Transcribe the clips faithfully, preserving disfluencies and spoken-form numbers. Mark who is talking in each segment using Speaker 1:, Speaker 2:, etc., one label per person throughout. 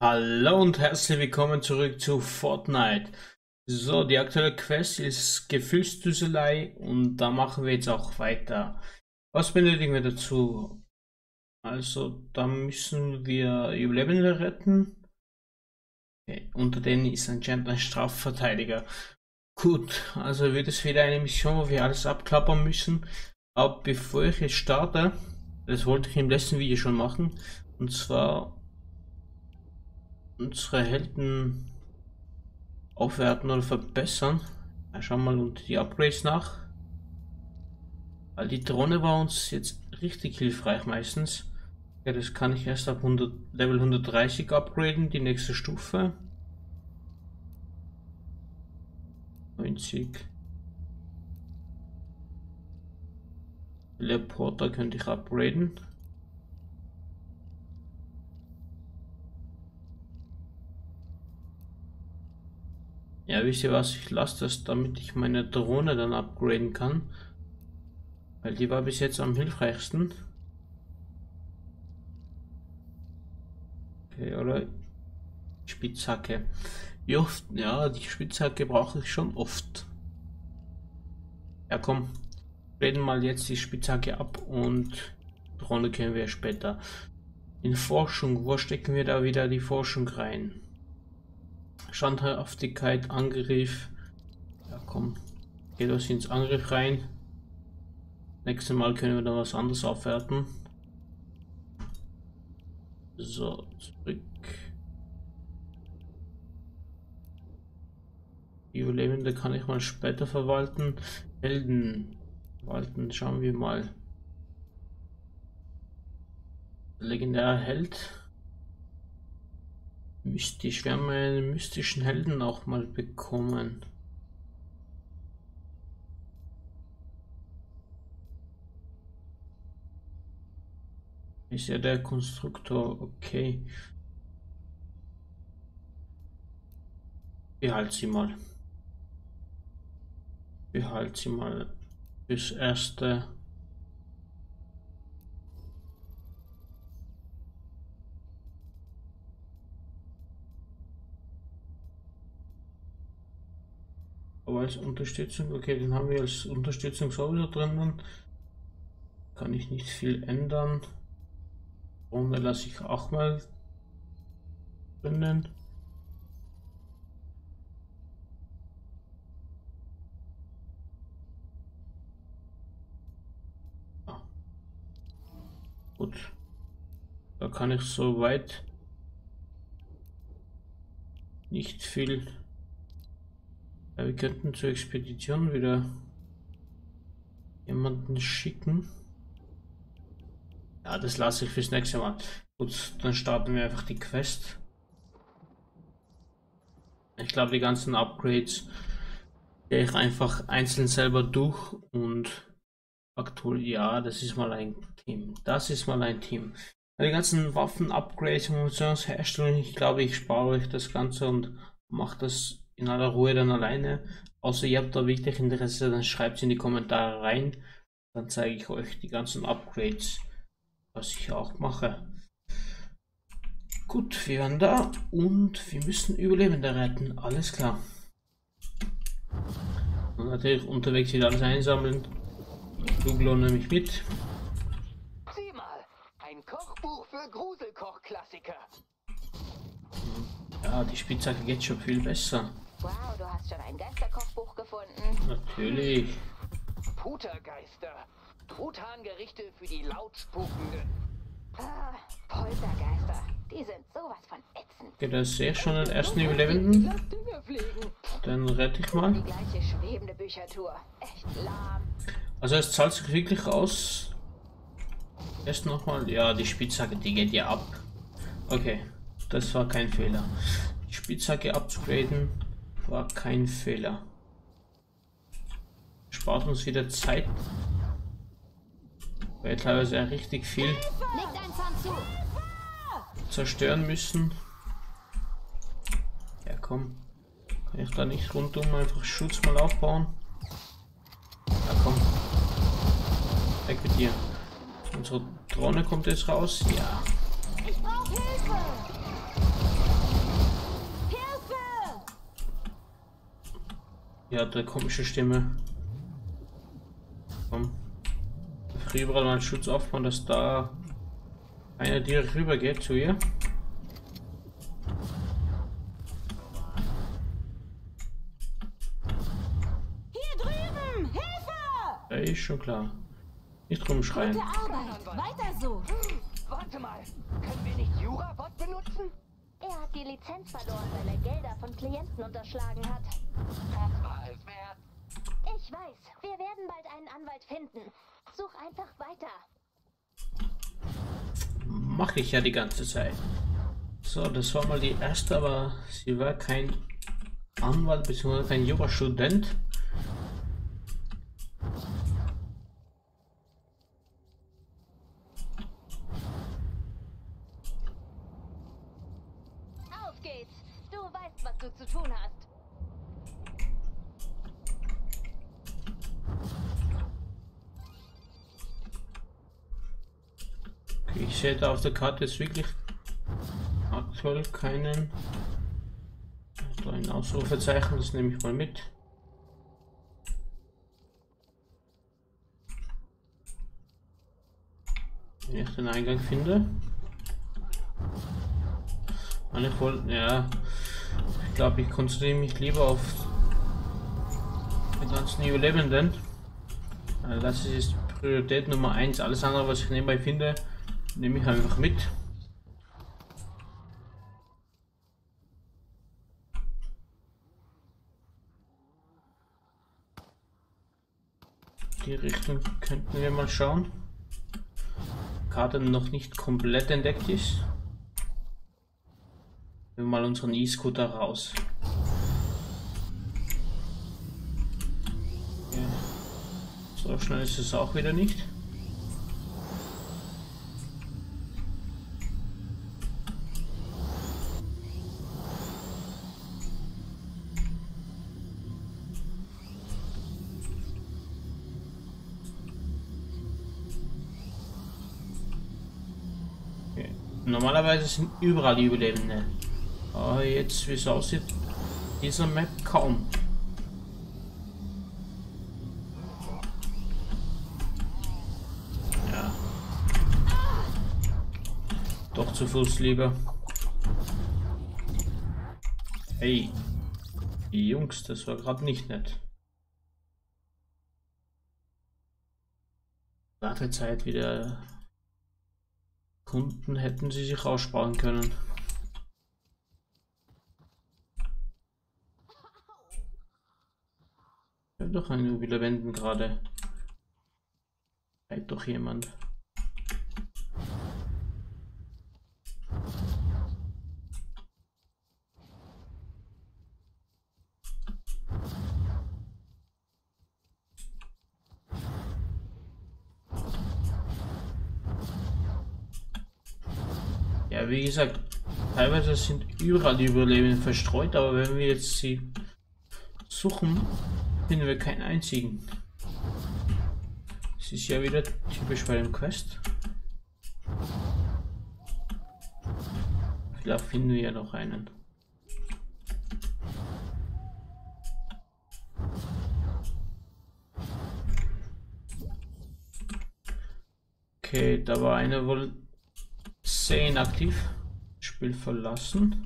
Speaker 1: Hallo und herzlich willkommen zurück zu Fortnite. So, die aktuelle Quest ist Gefühlsduselei und da machen wir jetzt auch weiter. Was benötigen wir dazu? Also, da müssen wir Überlebende retten. Okay, unter denen ist anscheinend ein Strafverteidiger. Gut, also wird es wieder eine Mission, wo wir alles abklappern müssen. Aber bevor ich jetzt starte, das wollte ich im letzten Video schon machen, und zwar unsere Helden aufwerten oder verbessern. Ja, schauen wir mal unter die Upgrades nach. Weil die Drohne war uns jetzt richtig hilfreich meistens. Ja, das kann ich erst ab hundert, Level hundertdreißig upgraden, die nächste Stufe. neunzig. Teleporter könnte ich upgraden. Ja, wisst ihr was? Ich lasse das, damit ich meine Drohne dann upgraden kann. Weil die war bis jetzt am hilfreichsten. Okay, oder? Spitzhacke. Wie oft? Ja, die Spitzhacke brauche ich schon oft. Ja, komm. Reden mal jetzt die Spitzhacke ab und Drohne können wir später. In Forschung, wo stecken wir da wieder die Forschung rein? Standhaftigkeit, Angriff. Ja, komm. Geht das ins Angriff rein. Nächstes Mal können wir dann was anderes aufwerten. So, zurück. Die Überlebende kann ich mal später verwalten. Helden verwalten, schauen wir mal. Legendärer Held. Mystisch. Wir haben einen mystischen Helden auch mal bekommen. Ist ja der Konstruktor, okay. Behalt sie mal. Behalt sie mal fürs Erste. Aber als Unterstützung, okay, den haben wir als Unterstützung sowieso drinnen. Kann ich nicht viel ändern. Ohne lasse ich auch mal drinnen. Ah. Gut. Da kann ich soweit nicht viel. Ja, wir könnten zur Expedition wieder jemanden schicken. Ja, das lasse ich fürs nächste Mal. Gut, dann starten wir einfach die Quest. Ich glaube, die ganzen Upgrades gehe ich einfach einzeln selber durch und aktuell, ja, das ist mal ein Team. Das ist mal ein Team. Die ganzen Waffen-Upgrades und Munitionsherstellung, ich glaube, ich spare euch das Ganze und mache das in aller Ruhe dann alleine. Außer ihr habt da wirklich Interesse, dann schreibt es in die Kommentare rein. Dann zeige ich euch die ganzen Upgrades, was ich auch mache. Gut, wir waren da und wir müssen Überlebende retten. Alles klar. Und natürlich unterwegs wieder alles einsammeln. Douglo nehme ich mit.
Speaker 2: Sieh mal, ein Kochbuch für Gruselkoch-Klassiker.
Speaker 1: Ja, die Spitzhacke geht schon viel besser.
Speaker 3: Wow, du hast schon ein Geisterkochbuch gefunden.
Speaker 1: Natürlich.
Speaker 2: Putergeister. Truthahngerichte für die Lautspukenden.
Speaker 3: Ah, Poltergeister. Die sind sowas von ätzend.
Speaker 1: Okay, da sehe ich schon den ersten Überlebenden.
Speaker 2: Lass Dinger fliegen.
Speaker 1: Dann rette ich mal.
Speaker 3: Die gleiche schwebende Büchertour. Echt lahm.
Speaker 1: Also es zahlt sich wirklich aus. Erst nochmal. Ja, die Spitzhacke, die geht ja ab. Okay, das war kein Fehler. Die Spitzhacke abzugraden war kein Fehler. Spart uns wieder Zeit. Weil teilweise ja richtig viel
Speaker 3: Legt ein Zahn zu.
Speaker 1: zerstören müssen. Ja komm. Kann ich da nicht rundum einfach Schutz mal aufbauen? Ja komm. Weg mit dir. Unsere Drohne kommt jetzt raus. Ja.
Speaker 3: Ich brauche Hilfe.
Speaker 1: Die hat eine komische Stimme. Komm. Früher überall mal Schutz aufbauen, dass da einer direkt rüber geht zu ihr.
Speaker 4: Hier drüben! Hilfe!
Speaker 1: Ja, ist schon klar. Nicht rumschreien.
Speaker 4: Gute Arbeit! Weiter so!
Speaker 2: Warte mal, können wir nicht Jurabot benutzen?
Speaker 3: Er hat die Lizenz verloren, weil er Gelder von Klienten unterschlagen hat.
Speaker 2: Das war es wert.
Speaker 3: Ich weiß, wir werden bald einen Anwalt finden. Such einfach weiter.
Speaker 1: Mache ich ja die ganze Zeit. So, das war mal die erste, aber sie war kein Anwalt bzw. kein Jurastudent.
Speaker 3: Auf geht's. Du weißt, was du zu tun hast.
Speaker 1: Okay, ich sehe da auf der Karte jetzt wirklich aktuell keinen. Da ein Ausrufezeichen, das nehme ich mal mit. Wenn ich den Eingang finde. Ich wollte, ja, ich glaube, ich konzentriere mich lieber auf die ganzen Überlebenden. Also das ist Priorität Nummer eins. Alles andere, was ich nebenbei finde, nehme ich einfach mit. Die Richtung könnten wir mal schauen. Karte noch nicht komplett entdeckt ist. Nehmen wir mal unseren E-Scooter raus. Ja. So schnell ist es auch wieder nicht. Okay. Normalerweise sind überall die Überlebende. Aber jetzt, wie es aussieht, dieser Map kaum. Ja. Doch zu Fuß lieber. Hey. Die Jungs, das war gerade nicht nett. Wartezeit wieder. Kunden hätten sie sich aussparen können. Ja, doch eine Überlebenden gerade. Halt doch jemand. Ja, wie gesagt, teilweise sind überall die Überlebenden verstreut, aber wenn wir jetzt sie suchen, finden wir keinen einzigen. Es ist ja wieder typisch bei dem Quest. Vielleicht finden wir ja noch einen. Okay, da war einer wohl sehr inaktiv. Spiel verlassen.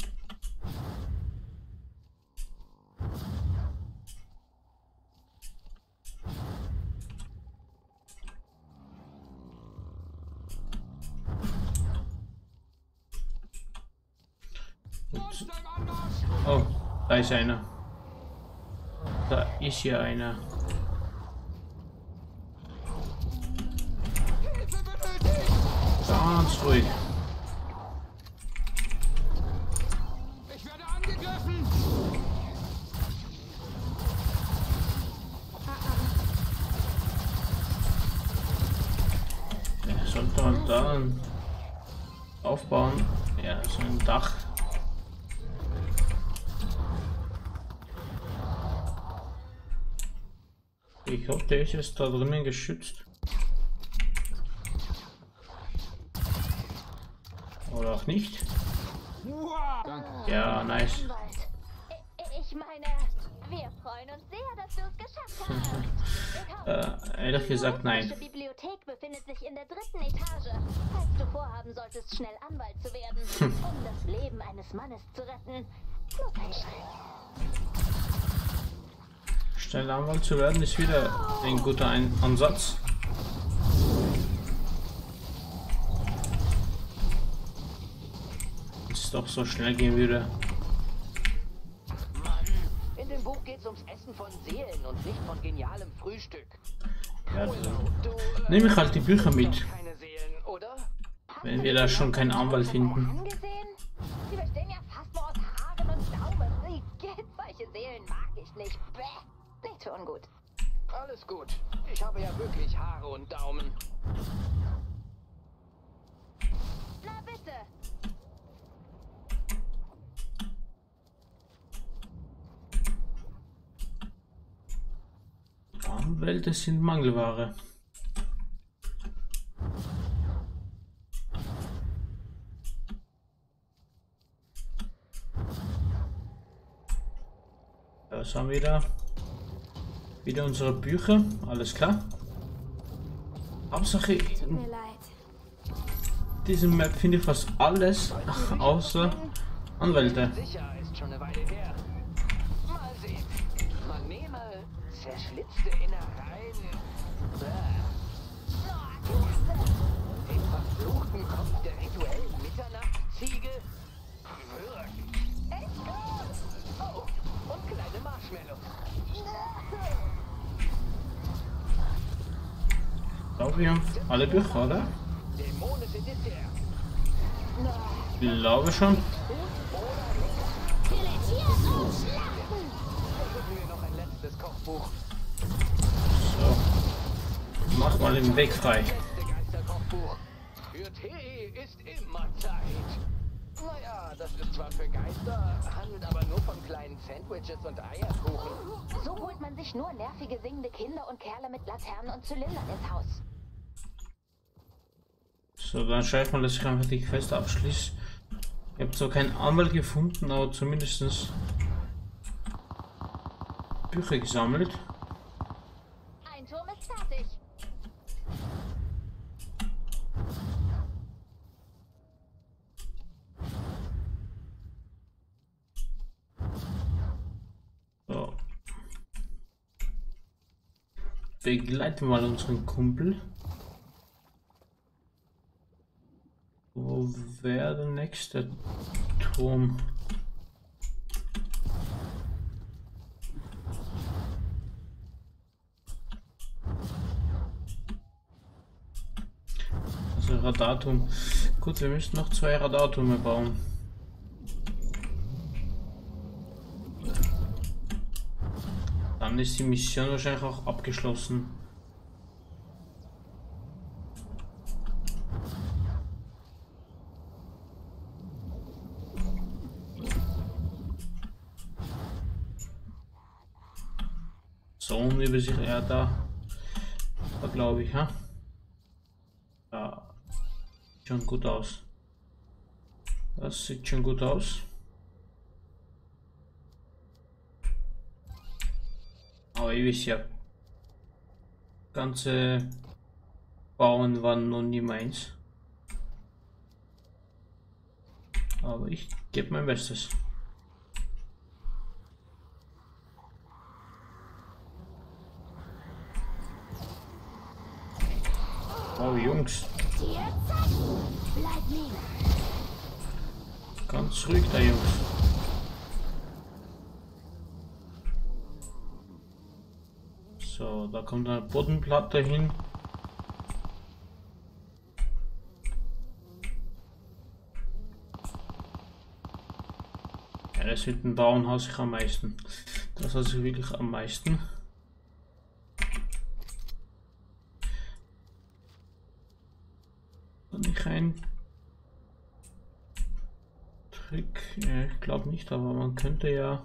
Speaker 1: Oh, da ist einer. Da ist hier einer. Ganz ruhig.
Speaker 2: Ich werde angegriffen!
Speaker 1: Ja, sollte man da aufbauen. Ja, so ein Dach. Ich hoffe, der ist jetzt da drinnen geschützt. Oder auch nicht.
Speaker 2: Danke.
Speaker 1: Ja, nice.
Speaker 3: Anwalt. Ich- Ich meine, wir freuen uns sehr,
Speaker 1: Äh, ehrlich gesagt, nein.
Speaker 3: Die Bibliothek befindet sich in der dritten Etage. Falls du vorhaben solltest, schnell Anwalt zu werden, um das Leben eines Mannes zu retten, nur kein Schritt.
Speaker 1: Schnell Anwalt zu werden ist wieder ein guter ein Ansatz. Wenn es doch so schnell gehen würde.
Speaker 2: Mann, in dem Buch geht's ums Essen von Seelen und nicht von genialem Frühstück.
Speaker 1: Ja,
Speaker 2: Du, äh,
Speaker 1: nehme ich halt die Bücher mit,
Speaker 2: keine Seelen, oder?
Speaker 1: wenn wir da schon keinen Anwalt finden.
Speaker 3: Angesehen? Die bestehen ja fast nur aus Haaren und Daumen. Solche Seelen mag ich nicht. Bäh, nicht für ungut.
Speaker 2: Alles gut. Ich habe ja wirklich Haare und Daumen.
Speaker 3: Na bitte.
Speaker 1: Anwälte sind Mangelware. Was haben wir da? Wieder unsere Bücher, alles klar. Hauptsache
Speaker 4: Tut mir
Speaker 1: in
Speaker 4: leid.
Speaker 1: diesem Map finde ich fast alles außer Anwälte.
Speaker 2: Sicher, ist schon eine Weile her. Mal sehen. Man nehme zerschlitzte Innereien. Bäh. Den verfluchten Kopf der rituellen Mitternachtsziege. Wirk. Echt gut. Oh, und kleine Marshmallows.
Speaker 1: Ich glaube, wir haben alle Bücher, oder?
Speaker 2: Dämonische Dessert.
Speaker 1: Ich glaube schon.
Speaker 2: Versuchen wir noch ein letztes Kochbuch.
Speaker 1: So. Mach mal den Weg frei.
Speaker 2: Letzte Geisterkochbuch. Für Tee ist immer Zeit. Naja, das ist zwar für Geister, handelt aber nur von kleinen Sandwiches und Eierkuchen.
Speaker 3: So holt man sich nur nervige singende Kinder und Kerle mit Laternen und Zylindern ins Haus.
Speaker 1: So, dann schaue ich mal, dass ich einfach die Quest abschließe. Ich habe zwar keinen Anwalt gefunden, aber zumindest Bücher gesammelt.
Speaker 3: Ein Turm ist fertig.
Speaker 1: So. Begleiten wir mal unseren Kumpel. Wo wäre der nächste Turm? Also Radarturm. Gut, wir müssen noch zwei Radartürme bauen. Dann ist die Mission wahrscheinlich auch abgeschlossen. So unübersichtlich, ja, da, da glaube ich, ha? Ja, sieht schon gut aus. Das sieht schon gut aus. Aber ihr wisst ja, ganze Bauen waren noch nie meins. Aber ich gebe mein Bestes. Oh Jungs,
Speaker 4: Bleib liegen.
Speaker 1: ganz ruhig da Jungs. So, da kommt eine Bodenplatte hin. Ja, das mit dem Bauen hasse ich am meisten. Das hasse ich wirklich am meisten. Kann ich ein Trick? Ja, ich glaube nicht, aber man könnte ja.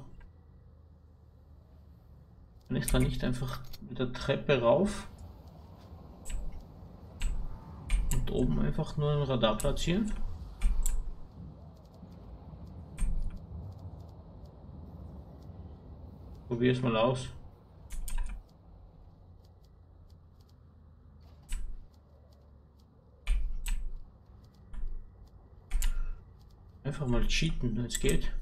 Speaker 1: Kann ich da nicht einfach mit der Treppe rauf und oben einfach nur ein Radar platzieren? Probier es mal aus. Einfach mal cheaten, wenn es geht.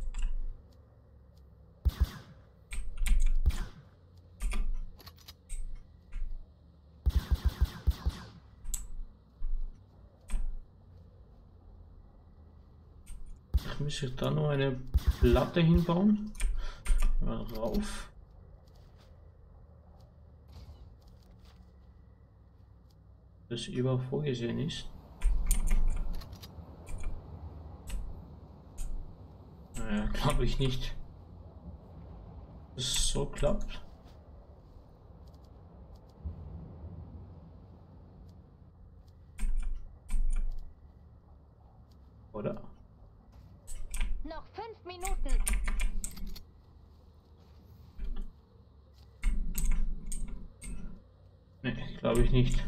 Speaker 1: Ich muss jetzt da nur eine Platte hinbauen. Mal rauf. Das überall vorgesehen ist. Naja, glaube ich nicht, dass es so klappt. Oder?
Speaker 3: Noch fünf Minuten.
Speaker 1: Ne, glaube ich nicht.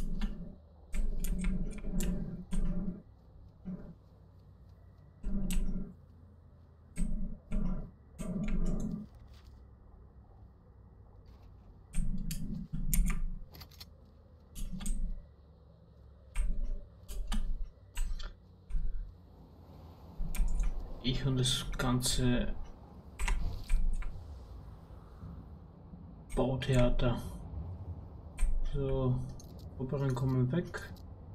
Speaker 1: Ich und das ganze Bautheater. So, oberen kommen weg.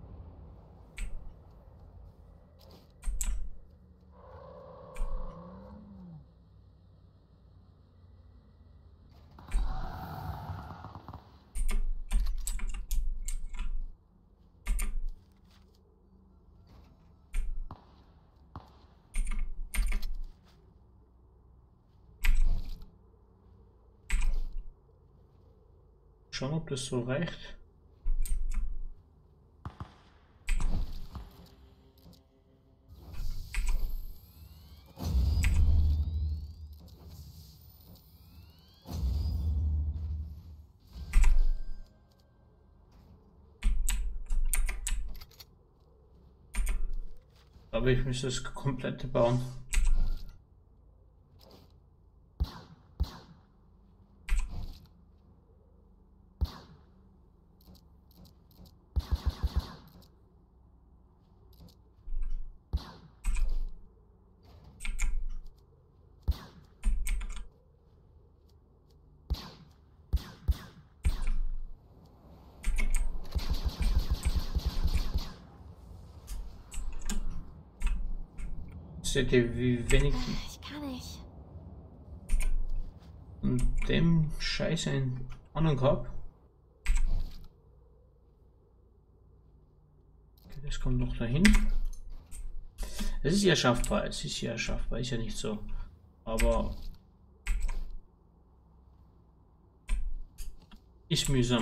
Speaker 1: Schauen, ob das so reicht. Aber ich müsste das komplette bauen. Seht ihr, wie wenig
Speaker 4: Ich kann nicht.
Speaker 1: und dem Scheiß einen Ahnung habe? Okay, das kommt noch dahin. Es ist ja schaffbar, es ist ja schaffbar, ist ja nicht so. Aber ist mühsam.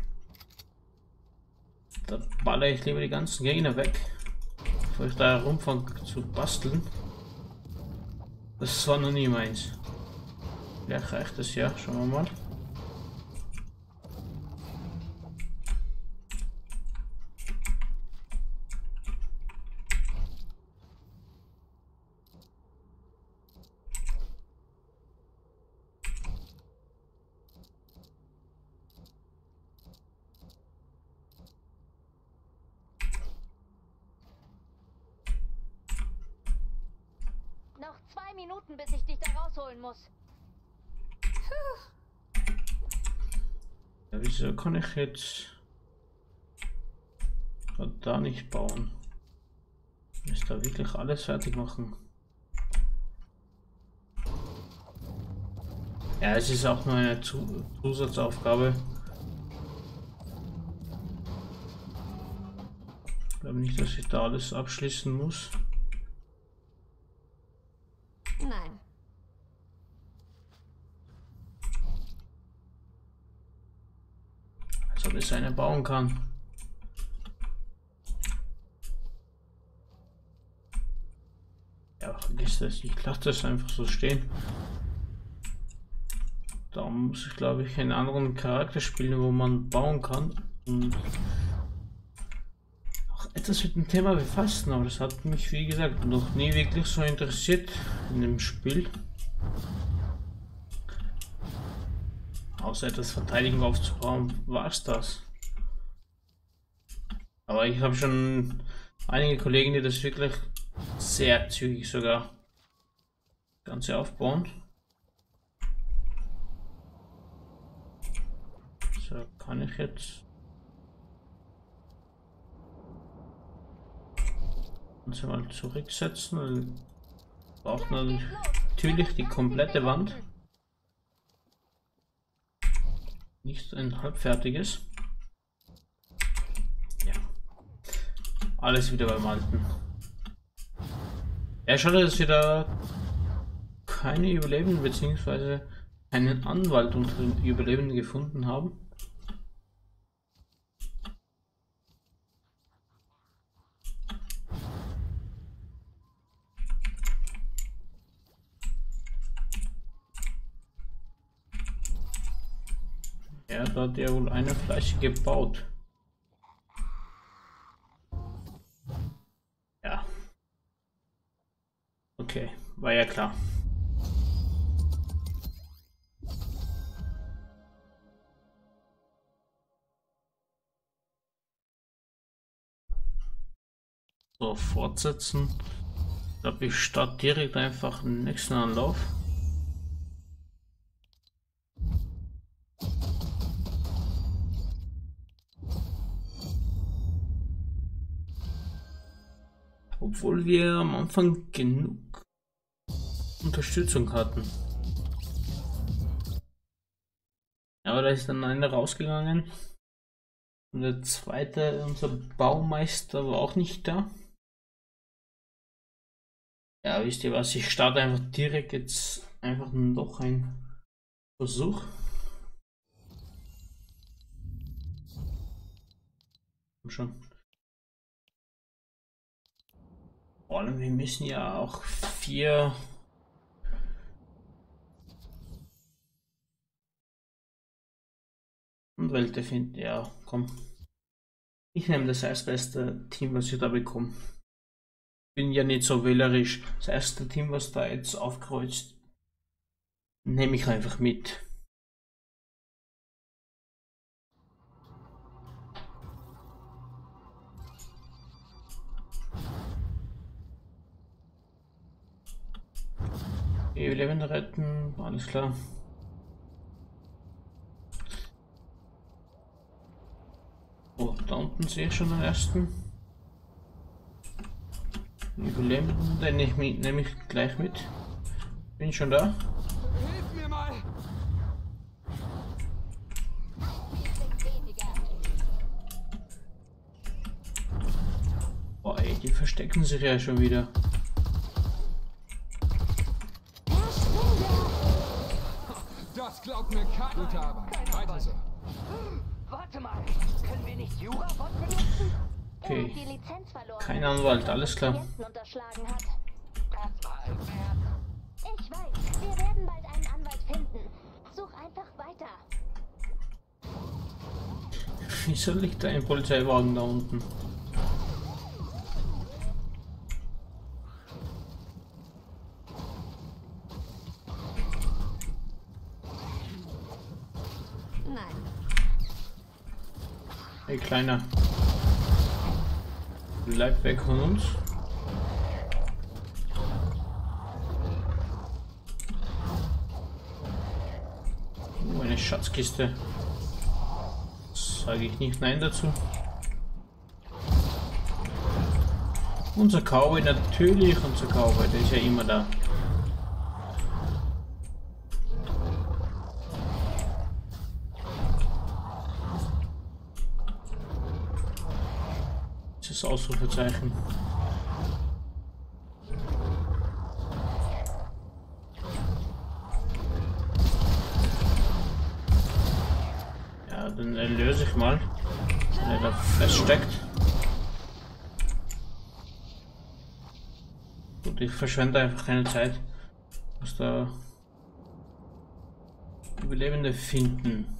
Speaker 1: Da baller ich lieber die ganzen Gegner weg, bevor ich da herumfange zu basteln. Das war noch nie meins. Vielleicht reicht das ja, schauen wir mal.
Speaker 3: Noch zwei Minuten, bis ich dich da rausholen muss.
Speaker 1: Ja, wieso kann ich jetzt da nicht bauen? Ich muss da wirklich alles fertig machen. Ja, es ist auch nur eine Zu- Zusatzaufgabe. Ich glaube nicht, dass ich da alles abschließen muss.
Speaker 4: Nein.
Speaker 1: Als ob es eine bauen kann. Ja, vergiss das. Ich lasse das einfach so stehen. Da muss ich, glaube ich, einen anderen Charakter spielen, wo man bauen kann. Und auch etwas mit dem Thema befassen, aber das hat mich, wie gesagt, noch nie wirklich so interessiert in dem Spiel. Außer etwas Verteidigung aufzubauen, war es das. Aber ich habe schon einige Kollegen, die das wirklich Sehr zügig sogar. Das Ganze aufbauen. So, kann ich jetzt uns mal zurücksetzen. Wir brauchen natürlich die komplette Wand. Nicht ein halbfertiges. Ja. Alles wieder beim Alten. Ja, schade, dass wir da keine Überlebenden bzw. einen Anwalt unter den Überlebenden gefunden haben. Ja, da hat ja wohl eine Fleisch gebaut. Ja. Okay, war ja klar. So, fortsetzen. Ich glaube, ich starte direkt einfach den nächsten Anlauf. Obwohl wir am Anfang genug Unterstützung hatten. Aber da ist dann einer rausgegangen. Und der zweite, unser Baumeister, war auch nicht da. Ja, wisst ihr was? Ich starte einfach direkt jetzt einfach noch einen Versuch. Schon. Vor allem, wir müssen ja auch vier Anwälte finden. Ja, komm. Ich nehme das erstbeste Team, was ich da bekomme. Bin ja nicht so wählerisch. Das erste Team, was da jetzt aufkreuzt, nehme ich einfach mit. Überlebende retten, alles klar. Oh, da unten sehe ich schon den ersten. Überlebenden, den ich mit, nehme ich gleich mit. Bin schon da.
Speaker 5: Hilf mir mal!
Speaker 1: Oh ey, die verstecken sich ja schon wieder.
Speaker 5: Das glaubt mir kein guter Arbeit. Weiter so.
Speaker 2: Warte mal, können wir nicht Jurabot benutzen?
Speaker 3: Er hat
Speaker 1: Okay.
Speaker 3: die Lizenz verloren.
Speaker 1: Kein Anwalt, alles klar.
Speaker 3: Klienten unterschlagen hat.
Speaker 2: Das war ein Scherz.
Speaker 3: Ich weiß, wir werden bald einen Anwalt finden. Such einfach weiter.
Speaker 1: Wieso liegt da ein Polizeiwagen da unten?
Speaker 4: Nein.
Speaker 1: Hey Kleiner. Bleib weg von uns. Oh, eine Schatzkiste. Sage ich nicht nein dazu. Unser Cowboy, natürlich unser Cowboy, der ist ja immer da. Das Ausrufezeichen. Ja, dann erlöse ich mal, wenn er da feststeckt. Gut, ich verschwende einfach keine Zeit, was da Überlebende finden.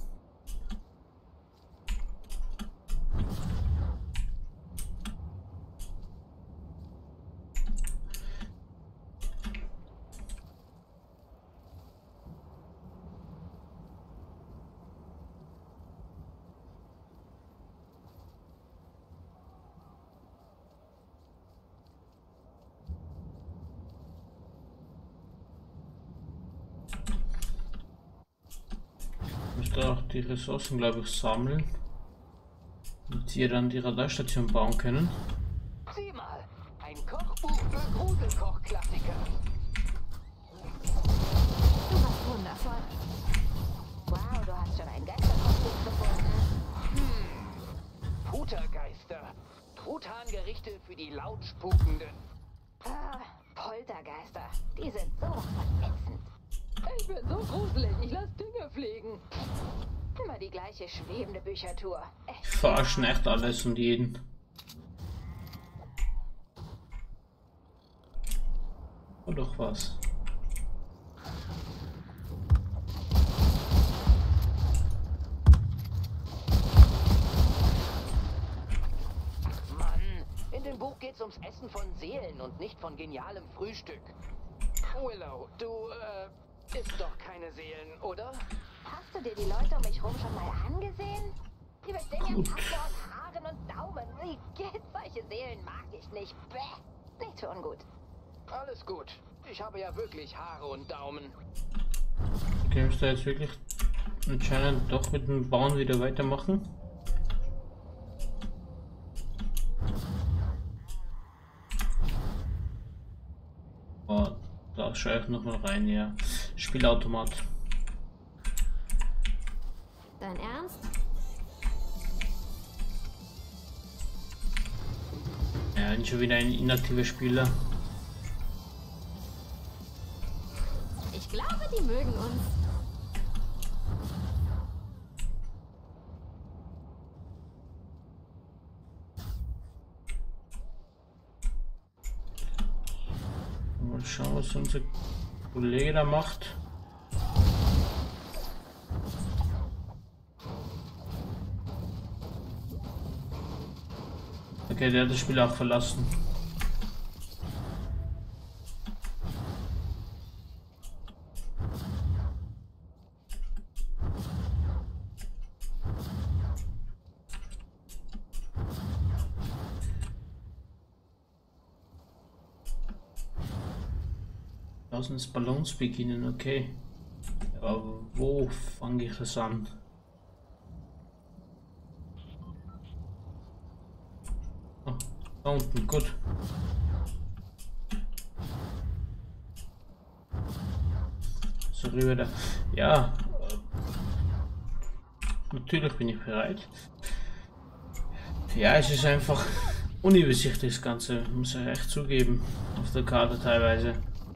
Speaker 1: da auch die Ressourcen, glaube ich, sammeln. Und die dann die Radarstation bauen können.
Speaker 2: Sieh mal, ein Kochbuch für Gruselkoch-Klassiker.
Speaker 4: Du warst wundervoll.
Speaker 3: Wow, du hast schon ein Geisterkochbuch gefunden.
Speaker 2: Putergeister. Truthahngerichte für die Lautspukenden.
Speaker 3: Ah, Poltergeister. Die sind sowas von ätzend.
Speaker 6: Ich bin so gruselig, ich lass Dinge fliegen.
Speaker 3: Immer die gleiche schwebende Büchertour. Echt.
Speaker 1: Verarschen echt alles und jeden. Und doch was.
Speaker 2: Mann, in dem Buch geht's ums Essen von Seelen und nicht von genialem Frühstück. Willow, du, äh, isst doch keine Seelen, oder?
Speaker 3: Hast du dir die Leute um mich rum schon mal angesehen? Die bestehen ja Pappe aus Haaren und Daumen. Wie geht? Solche Seelen mag ich nicht. Bäh. Nichts für ungut.
Speaker 2: Alles gut. Ich habe ja wirklich Haare und Daumen.
Speaker 1: Okay, müsste jetzt wirklich anscheinend doch mit dem Bauen wieder weitermachen. Oh, da schaue ich noch mal rein, ja. Spielautomat.
Speaker 4: Dein Ernst?
Speaker 1: Ja, nicht schon wieder ein inaktiver Spieler.
Speaker 4: Ich glaube, die mögen uns.
Speaker 1: Mal schauen, was unser Kollege da macht. Okay, der hat das Spiel auch verlassen. Draußen ist Ballons beginnen, okay. Aber wo fange ich das an? Oh, da unten, gut. So rüber da. Ja. Natürlich bin ich bereit. Ja, es ist einfach unübersichtlich das Ganze, muss ich echt zugeben. Auf der Karte teilweise.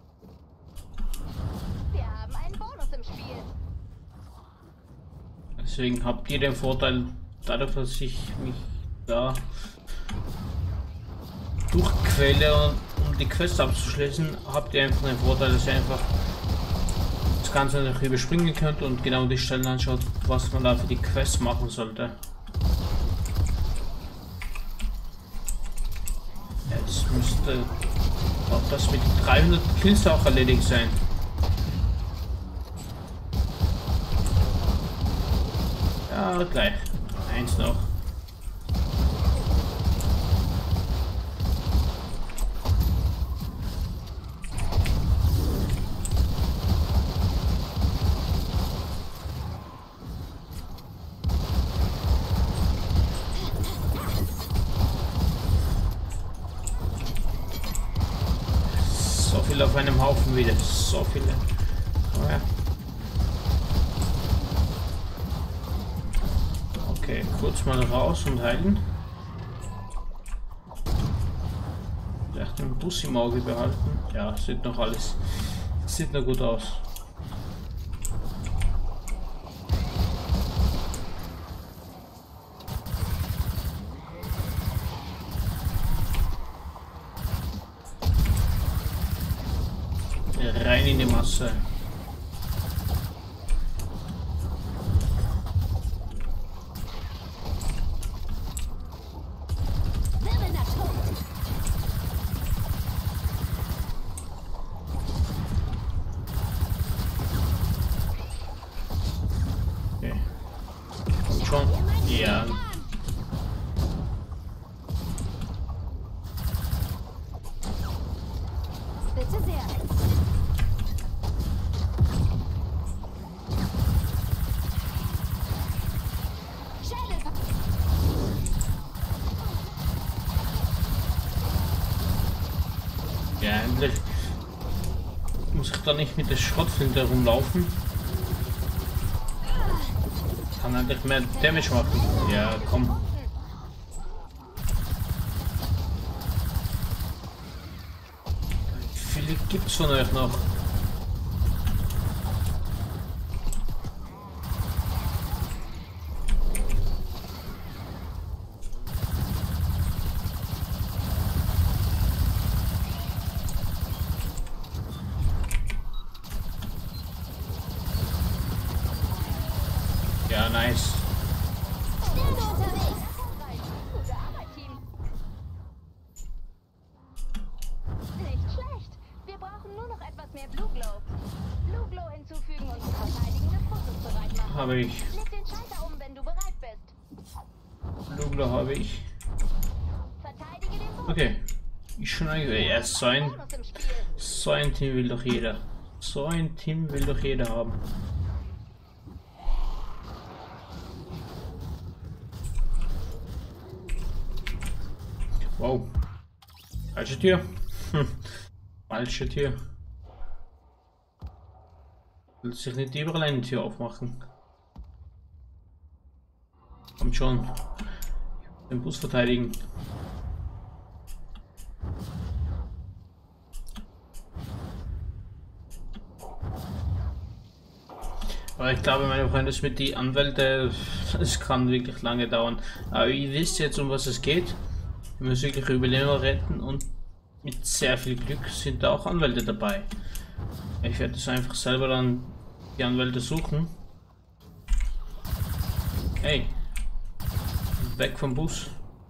Speaker 3: Wir haben einen Bonus im Spiel.
Speaker 1: Deswegen habt ihr den Vorteil, dadurch, dass ich mich da durchquelle und um die Quest abzuschließen, habt ihr einfach den Vorteil, dass ihr einfach das Ganze noch überspringen könnt und genau die Stellen anschaut, was man da für die Quest machen sollte. Jetzt müsste auch das mit dreihundert Kills auch erledigt sein. Ja, gleich. Eins noch. So viel auf einem Haufen wieder. So viele. Oh ja. Okay, kurz mal raus und heilen. Vielleicht den Bus im Auge behalten. Ja, sieht noch alles. Sieht noch gut aus. Rein in die Masse. Okay. Kommt schon. Ja.
Speaker 4: Bitte sehr.
Speaker 1: Muss ich da nicht mit der Schrottflinte rumlaufen? Kann eigentlich mehr Damage machen. Ja, komm. Wie viele gibt's von euch noch? Ja, nice.
Speaker 3: Gute Arbeit, Team. Nicht schlecht. Wir brauchen nur noch etwas mehr Blue Glow. Blue Glow hinzufügen und verteidigende Fotos bereit machen.
Speaker 1: Habe ich.
Speaker 3: Leg den Schalter um, wenn du bereit bist.
Speaker 1: Lugler habe ich.
Speaker 3: Verteidige den Fokus.
Speaker 1: Okay. Ich schon eigentlich. Ja, so ein,
Speaker 3: Bonus im Spiel.
Speaker 1: so ein Team will doch jeder. So ein Team will doch jeder haben. Wow. Falsche Tür. Hm. Falsche Tür. Will sich nicht überall eine Tür aufmachen. Kommt schon. Den Bus verteidigen. Aber ich glaube, meine Freunde, das mit die Anwälte, es kann wirklich lange dauern. Aber ihr wisst jetzt, um was es geht. Wir müssen wirklich Überlebende retten und mit sehr viel Glück sind da auch Anwälte dabei. Ich werde das einfach selber dann die Anwälte suchen. Hey, weg vom Bus.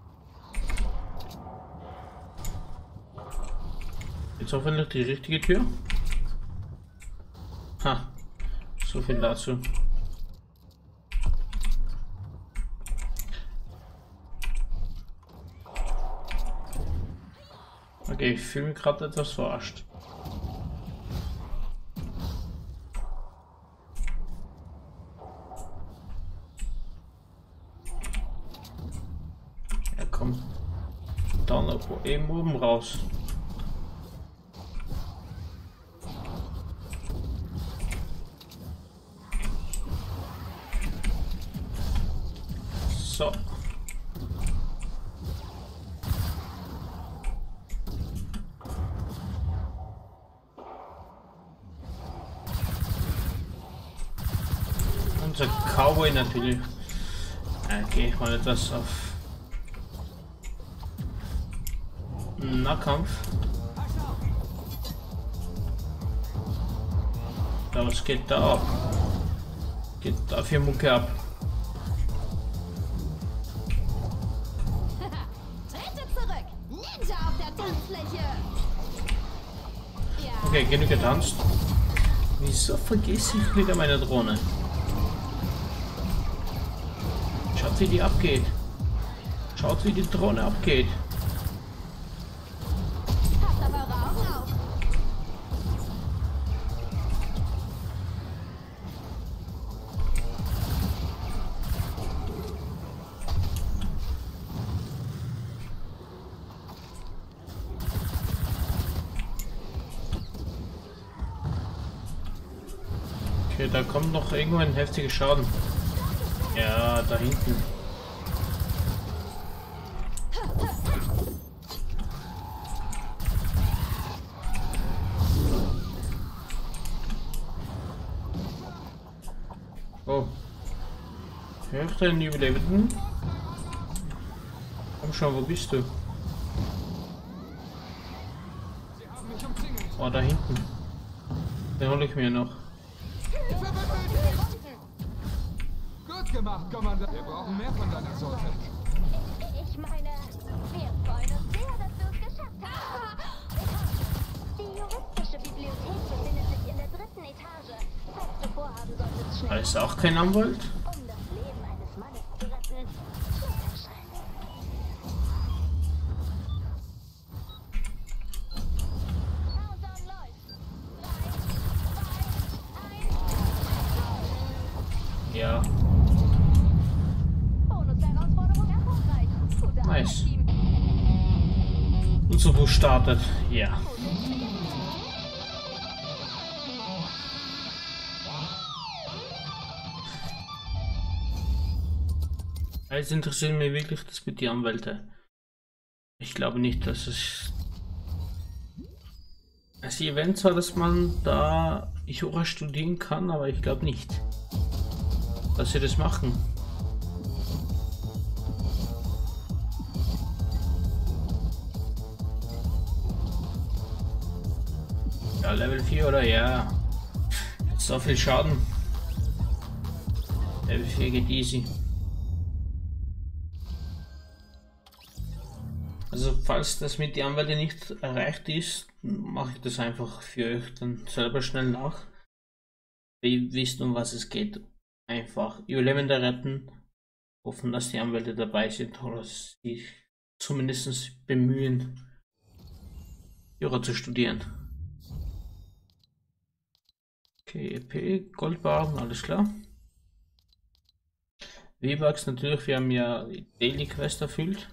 Speaker 1: Jetzt hoffentlich die richtige Tür. Ha, so viel dazu. Okay, ich fühle mich gerade etwas verarscht. Ja, komm. Da noch eben oben raus. So. Unser Cowboy natürlich. Okay, ich mal etwas auf Nahkampf. Da, was geht da ab? Geht da für Mucke ab?
Speaker 4: Trete zurück! Ninja auf der Tanzfläche! Ja.
Speaker 1: Okay, genug getanzt. Wieso vergesse ich wieder meine Drohne? Schaut, wie die abgeht. Schaut, wie die Drohne abgeht.
Speaker 4: Passt aber Rauch auf!
Speaker 1: Okay, da kommt noch irgendwo ein heftiger Schaden. Ja, da hinten. Oh. Hört den Überlebenden? Komm schon, wo bist du? Oh, da hinten. Den hole ich mir noch.
Speaker 5: Gut gemacht, Kommandant. Wir brauchen mehr von deiner Sorte.
Speaker 3: Ich meine, wir freuen uns sehr, dass du es geschafft hast. Die juristische Bibliothek befindet sich in der dritten Etage. Falls du vorhaben solltest, schnell
Speaker 1: Da ist auch kein Anwalt.
Speaker 3: um das Leben eines Mannes zu retten. Schlussentscheid. Countdown läuft.
Speaker 1: Ja,
Speaker 3: Bonus-Herausforderung erfolgreich. Gute Arbeit,
Speaker 1: Nice.
Speaker 3: Team.
Speaker 1: unser Bus startet. Ja. Es interessiert mich wirklich das mit den Anwälten. Ich glaube nicht, dass es... Also ich erwähnt zwar, dass man da Jura studieren kann, aber ich glaube nicht, dass sie das machen. Ja, Level vier oder ja. So viel Schaden. Level vier geht easy. Also falls das mit den Anwälten nicht erreicht ist, mache ich das einfach für euch dann selber schnell nach. Ihr wisst, um was es geht. Einfach Überlebende retten. Hoffen, dass die Anwälte dabei sind oder sich zumindest bemühen, Jura zu studieren. Okay, E P, Goldbarren, alles klar. V-Bucks natürlich, wir haben ja die Daily Quest erfüllt.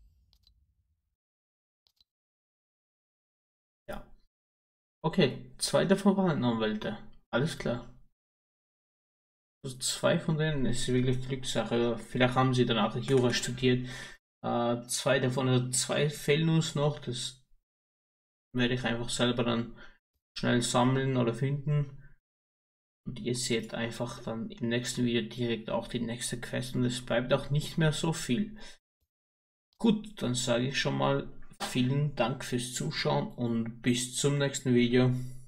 Speaker 1: Ja. Okay, zwei der verwandten Anwälte, alles klar. Also zwei von denen ist wirklich Glückssache. Vielleicht haben sie danach Jura studiert. Äh, zwei davon, also zwei fehlen uns noch. Das werde ich einfach selber dann schnell sammeln oder finden. Und ihr seht einfach dann im nächsten Video direkt auch die nächste Quest. Und es bleibt auch nicht mehr so viel. Gut, dann sage ich schon mal vielen Dank fürs Zuschauen und bis zum nächsten Video.